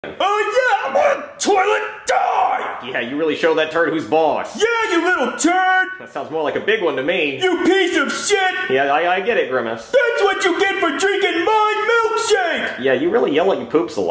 Oh yeah, I'm on a toilet die! Yeah, you really show that turd who's boss. Yeah, you little turd! That sounds more like a big one to me. You piece of shit! Yeah, I get it, Grimace. That's what you get for drinking my milkshake! Yeah, you really yell at your poops a lot.